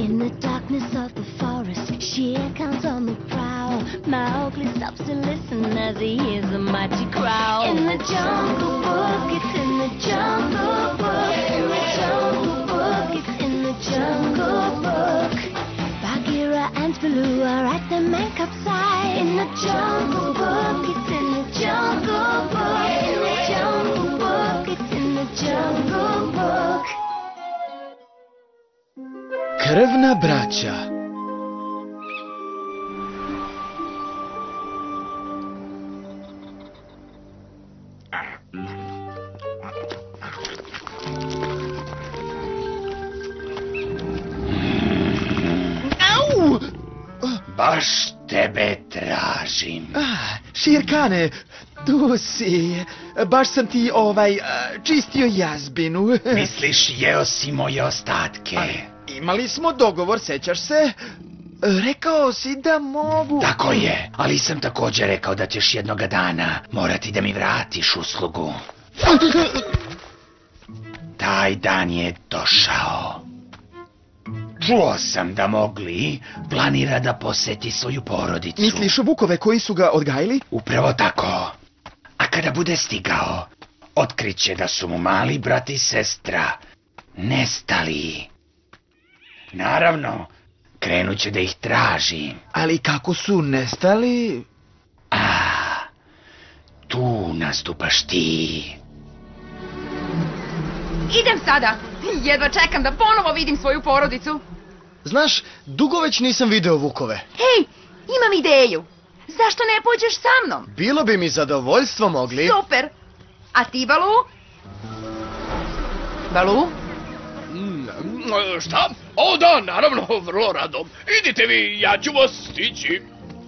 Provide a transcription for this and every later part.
In the darkness of the forest, Shere Khan's on the prowl. Mowgli stops to listen as he hears a mighty growl. In the jungle book, it's in the jungle book. In the jungle book, it's in the jungle book. Bagheera and Baloo are at the Mancap side. In the jungle book, it's in the jungle book. In the jungle book, it's in the jungle book. Krvna braća. Au! Baš tebe tražim. Shere Khane, tu si. Baš sam ti čistio jazbinu. Misliš, jeo si moje ostatke? Imali smo dogovor, sećaš se? Rekao si da mogu... Tako je, ali sam također rekao da ćeš jednoga dana morati da mi vratiš uslugu. Taj dan je došao. Čuo sam da Mowgli planira da poseti svoju porodicu. Misliš vukove koji su ga odgajili? Upravo tako. A kada bude stigao, otkriće da su mu mali brat i sestra nestali. Naravno, krenut će da ih traži. Ali kako su nestali? Tu nastupaš ti. Idem sada. Jedva čekam da ponovo vidim svoju porodicu. Znaš, dugo već nisam video vukove. Hej, imam ideju. Zašto ne pođeš sa mnom? Bilo bi mi zadovoljstvo, Mowgli. Super. A ti, Balu? Balu? Šta? O da, naravno, vrlo rado. Idite vi, ja ću vas stići.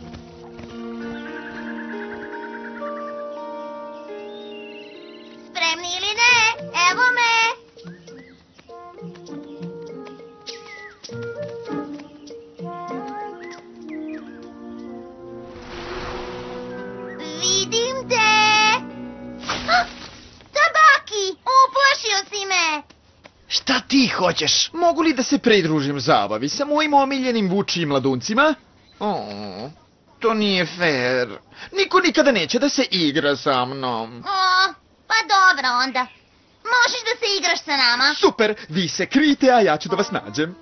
Spremni ili ne? Evo me! Vidim te! Tabaki! Uplašio si me! Šta ti hoćeš? Mogu li da se pridružim zabavi sa mojim omiljenim vučijim mladuncima? To nije fair. Niko nikada neće da se igra sa mnom. Pa dobro onda. Možeš da se igraš sa nama. Super, vi se krijte, a ja ću da vas nađem.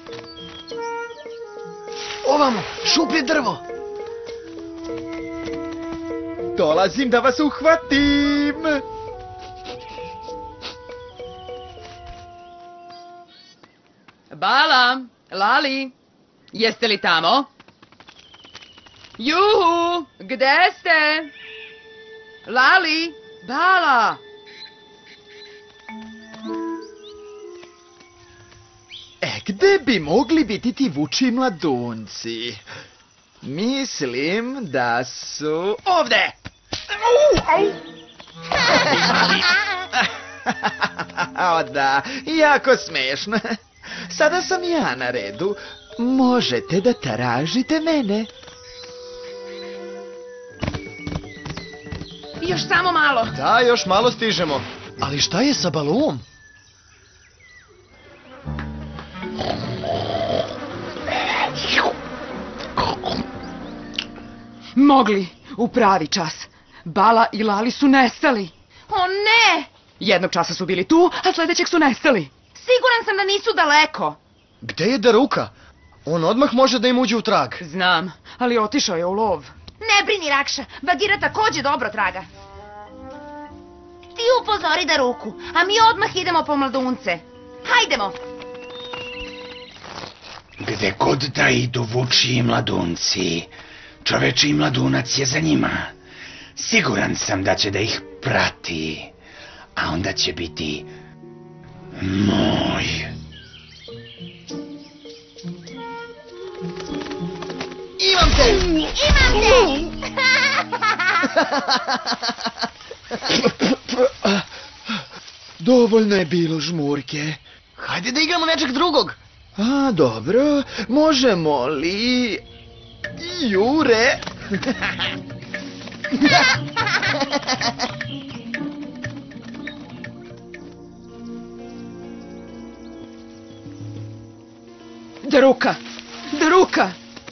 Ovamo, šuplje drvo. Dolazim da vas uhvatim. Bala, Lali, jeste li tamo? Juhu, gde ste? Lali, Bala. Gde bi mogli biti ti vučiji mladunci? Mislim da su... Ovde! O da, jako smešno. Sada sam ja na redu. Možete da tražite mene. Još samo malo. Da, još malo stižemo. Ali šta je sa Baluom? Mowgli, u pravi čas. Bala i Lali su nestali. O ne! Jednog časa su bili tu, a sljedećeg su nestali. Siguran sam da nisu daleko. Gde je Daruka? On odmah može da im uđe u trag. Znam, ali otišao je u lov. Ne brini, Rakša. Bagheera također dobro traga. Ti upozori Daruku, a mi odmah idemo po mladunce. Hajdemo! Gde god da idu vučiji mladunci, čovečiji mladunac je za njima. Siguran sam da će da ih prati, a onda će biti moj. Imam te! Imam te! Dovoljno je bilo žmurke. Hajde da igramo nečeg drugog. Dobro, možemo li... Jure? Daruka! Daruka!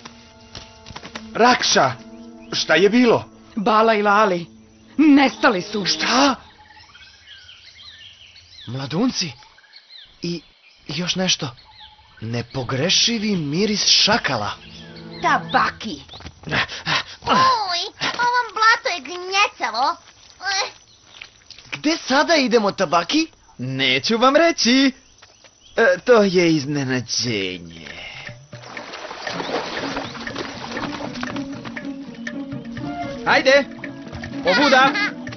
Rakša, šta je bilo? Bala i Lali. Nestali su. Šta? Mladunci? I još nešto. Nepogrešivi miris šakala. Tabaki. Uj, ovom blato je gnjecavo. Gde sada idemo, Tabaki? Neću vam reći. To je iznenađenje. Hajde, ovuda.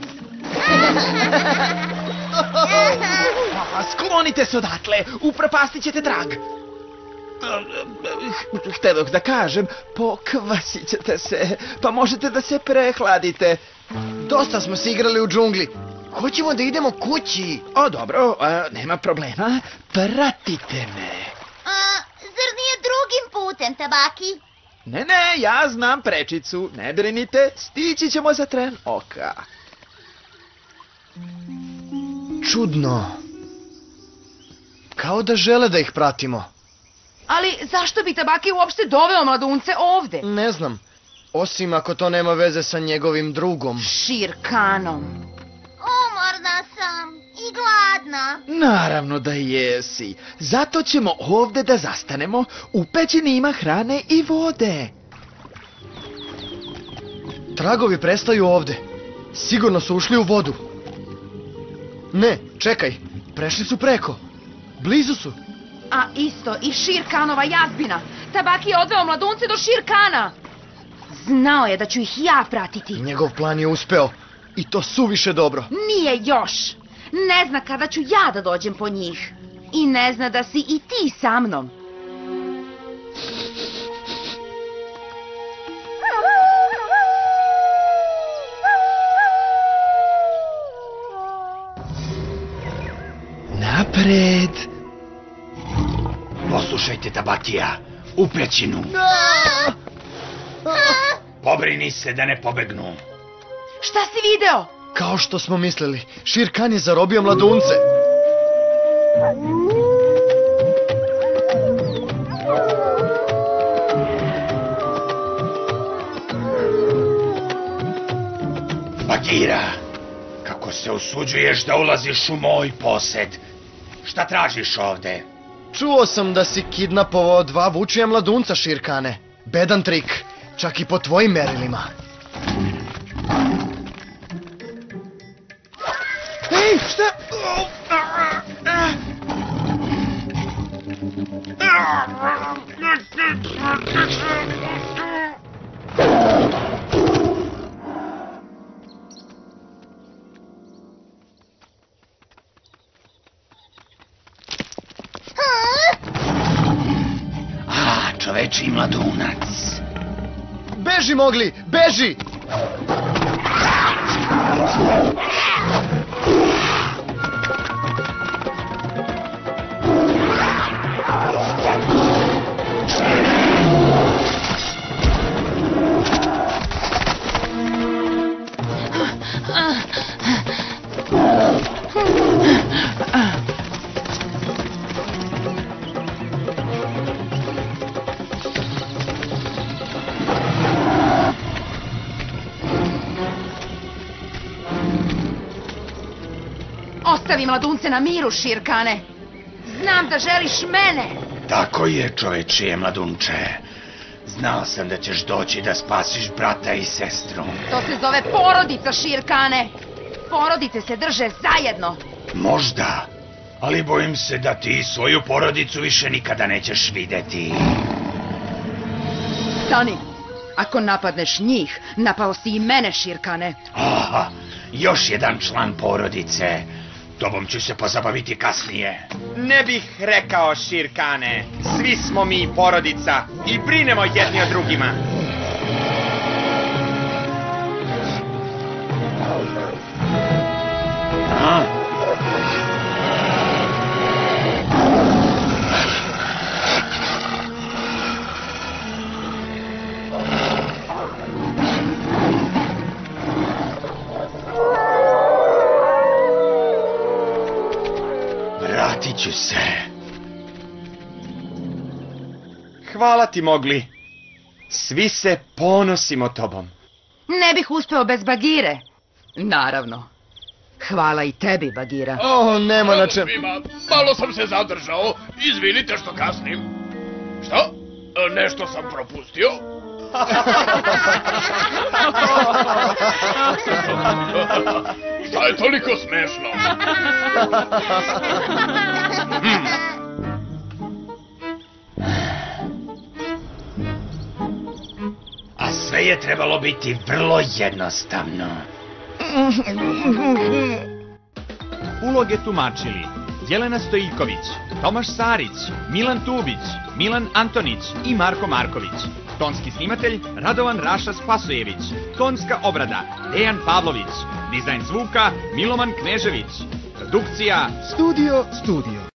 Sklonite se odatle, upropastit ćete trag. Htedoh da kažem, pokvasit ćete se, pa možete da se prehladite. Dosta smo se igrali u džungli. Hoćemo da idemo kući. O, dobro, nema problema, pratite me. Zar nije drugim putem, Tabaki? Ne, ja znam prečicu, ne brinite, stići ćemo za tren oka. Čudno. Kao da žele da ih pratimo. Ali zašto bi Tabaki uopšte doveo mladunce ovde? Ne znam. Osim ako to nema veze sa njegovim drugom. Širkanom. Umorna sam i gladna. Naravno da jesi, zato ćemo ovde da zastanemo, u pećini ima hrane i vode. Tragovi prestaju ovde. Sigurno su ušli u vodu. Ne, čekaj. Prešli su preko. Blizu su. A isto i Širkanova jazbina. Tabaki je odveo mladunce do Širkana. Znao je da ću ih ja pratiti. Njegov plan je uspeo. I to suviše dobro. Nije još. Ne zna kada ću ja da dođem po njih. I ne zna da si i ti sa mnom. Napred. Poslušajte, Tabakija, u pećinu. Pobrini se da ne pobegnu. Šta si video? Kao što smo mislili, Širkan je zarobio mladunce. Bagira, kako se usuđuješ da ulaziš u moj posed? Šta tražiš ovde? Čuo sam da si kidnapovao 2 vučija mladunca, Širkane. Bedan trik, čak i po tvojim merilima. Ej, šta? Čoveči mladunac. Beži, Mogli, beži! Ostavi mladunce na miru, Širkane. Znam da želiš mene. Tako je, čovečije mladunče. Znao sam da ćeš doći da spasiš brata i sestru. To se zove porodica, Širkane. Porodice se drže zajedno. Možda, ali bojim se da ti svoju porodicu više nikada nećeš videti. Stani. Ako napadneš njih, napao si i mene, Širkane. Aha, još jedan član porodice. Tobom ću se pozabaviti kasnije. Ne bih rekao, Širkane. Svi smo mi porodica i brinemo jedni o drugima. Vratit ću se. Hvala ti, Mogli. Svi se ponosimo tobom. Ne bih uspeo bez Bagire. Naravno. Hvala i tebi, Bagira. O, nema na čem. Svima, malo sam se zadržao. Izvinite što kasnim. Šta? Nešto sam propustio? Šta je toliko smešno? A sve je trebalo biti vrlo jednostavno. Uloge tumačili Jelena Stojiljković, Tomaš Sarić, Milan Tubić, Milan Antonić i Marko Marković. Tonski snimatelj Radovan Raša Spasojević. Tonska obrada Dejan Pavlović. Dizajn zvuka Miloman Knežević. Produkcija Studio.